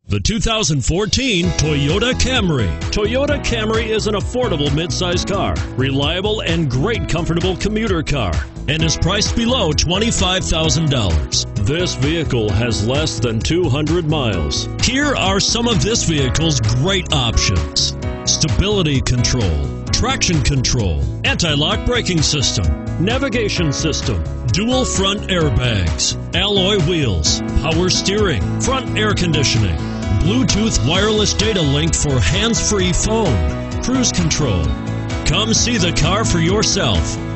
The 2014 Toyota Camry. Toyota Camry is an affordable midsize car, reliable and great comfortable commuter car, and is priced below $25,000. This vehicle has less than 200 miles. Here are some of this vehicle's great options: stability control, traction control, anti-lock braking system, navigation system, dual front airbags, alloy wheels, power steering, front air conditioning, Bluetooth wireless data link for hands-free phone, cruise control. Come see the car for yourself.